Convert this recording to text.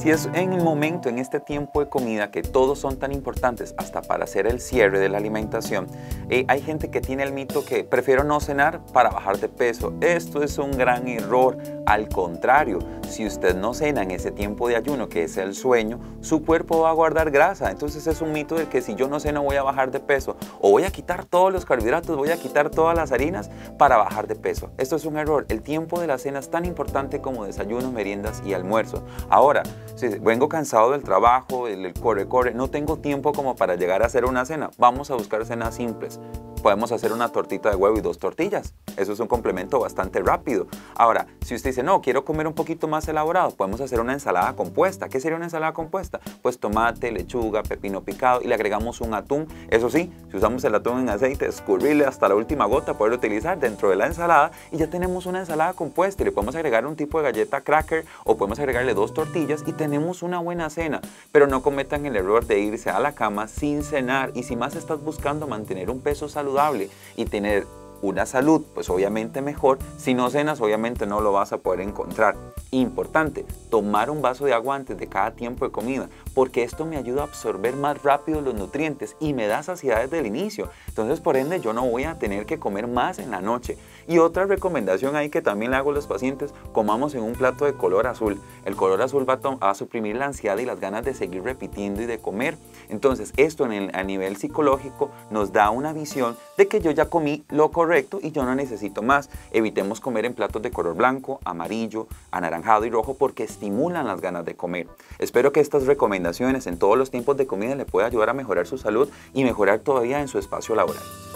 Si es en el momento, en este tiempo de comida, que todos son tan importantes hasta para hacer el cierre de la alimentación, hay gente que tiene el mito que prefiero no cenar para bajar de peso. Esto es un gran error. Al contrario, si usted no cena en ese tiempo de ayuno, que es el sueño, su cuerpo va a guardar grasa. Entonces es un mito de que si yo no ceno voy a bajar de peso, o voy a quitar todos los carbohidratos, voy a quitar todas las harinas para bajar de peso. Esto es un error. El tiempo de la cena es tan importante como desayuno, meriendas y almuerzo. Ahora, si vengo cansado del trabajo, el corre, no tengo tiempo como para llegar a hacer una cena, vamos a buscar cenas simples. Podemos hacer una tortita de huevo y 2 tortillas. Eso es un complemento bastante rápido. Ahora, si usted dice, no, quiero comer un poquito más elaborado, podemos hacer una ensalada compuesta. ¿Qué sería una ensalada compuesta? Pues tomate, lechuga, pepino picado y le agregamos un atún. Eso sí, si usamos el atún en aceite, escurrirle hasta la última gota, poderlo utilizar dentro de la ensalada y ya tenemos una ensalada compuesta. Y le podemos agregar un tipo de galleta cracker o podemos agregarle 2 tortillas y tenemos una buena cena. Pero no cometan el error de irse a la cama sin cenar, y si más estás buscando mantener un peso saludable y tener una salud, pues obviamente mejor. Si no cenas, obviamente no lo vas a poder encontrar. Importante, tomar un vaso de agua antes de cada tiempo de comida, porque esto me ayuda a absorber más rápido los nutrientes y me da saciedad desde el inicio. Entonces, por ende, yo no voy a tener que comer más en la noche. Y otra recomendación ahí que también le hago a los pacientes, comamos en un plato de color azul. El color azul va a suprimir la ansiedad y las ganas de seguir repitiendo y de comer. Entonces, esto a nivel psicológico nos da una visión de que yo ya comí lo correcto y yo no necesito más. Evitemos comer en platos de color blanco, amarillo, anaranjado y rojo, porque estimulan las ganas de comer. Espero que estas recomendaciones en todos los tiempos de comida le puedan ayudar a mejorar su salud y mejorar todavía en su espacio laboral.